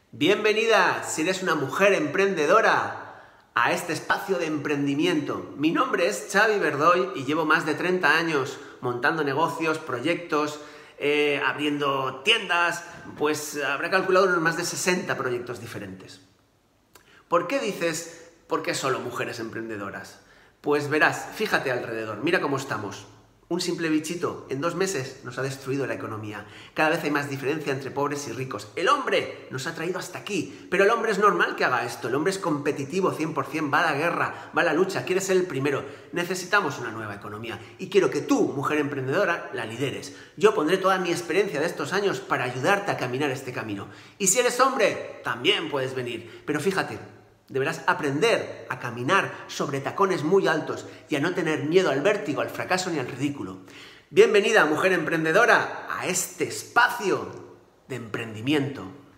Bienvenida, si eres una mujer emprendedora, a este espacio de emprendimiento. Mi nombre es Xavi Verdoy y llevo más de 30 años montando negocios, proyectos, abriendo tiendas, pues habré calculado unos más de 60 proyectos diferentes. ¿Por qué dices, por qué solo mujeres emprendedoras? Pues verás, fíjate alrededor, mira cómo estamos. Un simple bichito en 2 meses nos ha destruido la economía. Cada vez hay más diferencia entre pobres y ricos. El hombre nos ha traído hasta aquí, pero el hombre es normal que haga esto. El hombre es competitivo 100%, va a la guerra, va a la lucha, quiere ser el primero. Necesitamos una nueva economía y quiero que tú, mujer emprendedora, la lideres. Yo pondré toda mi experiencia de estos años para ayudarte a caminar este camino. Y si eres hombre, también puedes venir. Pero fíjate, deberás aprender a caminar sobre tacones muy altos y a no tener miedo al vértigo, al fracaso ni al ridículo. Bienvenida, mujer emprendedora, a este espacio de emprendimiento.